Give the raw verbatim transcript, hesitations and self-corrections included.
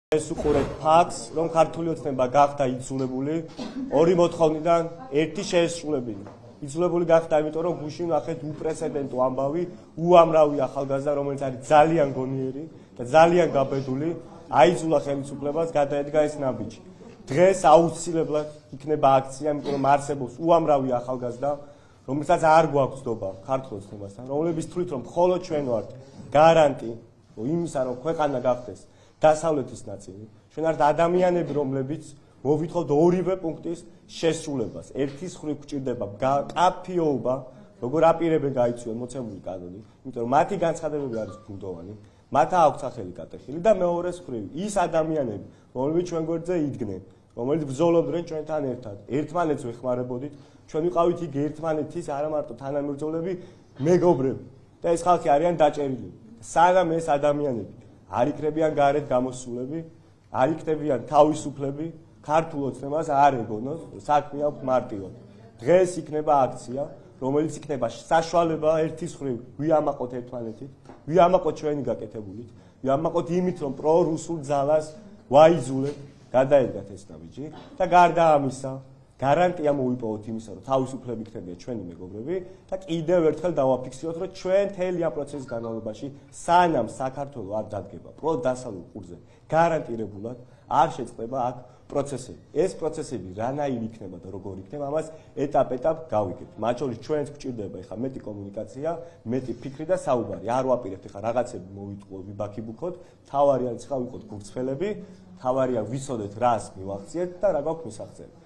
ეს უყურეთ ფაქტს, რომ ქართული ოცნება გახდა იძულებული ორი მოთხოვნიდან ერთი შეესრულებინა. იძულებული გახდა, იმიტომ რომ გუშინ ნახეთ უპრეცედენტო ამბავი, უამრავი ახალგაზრდა, რომელიც არის ძალიან გონიერი და ძალიან გაბედული, აიძულა ხელისუფლებას გადაედგა ეს ნაბიჯი. დღეს აუცილებლად იქნება აქცია, იმიტომ რომ არსებობს უამრავი ახალგაზრდა, რომელსაც არ გვაქვს დობა ქართულ ოცნებასთან, რომლებიც თვლით, რომ მხოლოდ ჩვენ ვართ გარანტი იმისა, რომ ქვეყანა გახდეს დასავლეთის ნაწილი. ჩვენ ართ ადამიანები, რომლებიც მოვითხოვთ ორივე პუნქტის შესრულებას. ერთის მხრივ გვჭირდება კაფეობა, როგორ აპირებენ გაიცვიონ მოცემული კანონი, იმიტომ რომ მათი განცხადებები არის ბუნდოვანი, მათ აქვს სახელი კატეხილი და მეორეს მხრივ ის ადამიანები, რომლებიც ჩვენ გვერდზე იდგნენ, რომელიც ბრძოლობდნენ ჩვენთან ერთად, ერთმანეთს ვეხმარებოდით, ჩვენ ვიყავით იქ ერთმანეთის არა მარტო თანამებრძოლები, მეგობრები და ეს ხალხი არიან დაჭერილები. სანამ ეს ადამიანები არ იქნებიან გარეთ გამოსულები, არ იქნებიან თავისუფლები, ქართულ ოცნებას არ ეგონოს, საქმე აქვს მარტივად. დღეს იქნება აქცია, რომელიც იქნება საშუალება ერთის მხრივ ვიამაყოთ ერთმანეთით, ვიამაყოთ ჩვენი გაკეთებულით, ვიამაყოთ იმით, რომ პრორუსულ ძალას ვაიძულეთ, გადაედგათ ეს ნაბიჯი და გარდა ამისა, გარანტია მოვიპოვოთ იმისა, რომ თავისუფლები იქნებიან ჩვენი მეგობრები და კიდევ ერთხელ დავაფიქსიროთ, რომ ჩვენ მთელი ამ პროცესის განმავლობაში, სანამ საქართველო არ დადგება პროდასავლურ ყურზე, გარანტირებულად არ შეწყდება აქ პროცესები. ეს პროცესები რანაირ იქნება და როგორ იქნება, ამას ეტაპ-ეტაპ გავიგებთ. მათ შორის ჩვენს გვჭირდება ეხლა მეტი კომუნიკაცია, მეტი ფიქრი და საუბარი. არ ვაპირებთ ეხლა რაღაცები მოვიტყუოთ, ვიბაქიბუქოთ, თავარი არის ეხლა ვიყოთ გულწრფელები, თავარია ვიცოდეთ რას მივახციეთ და რა გვაქვს მისაღწევი.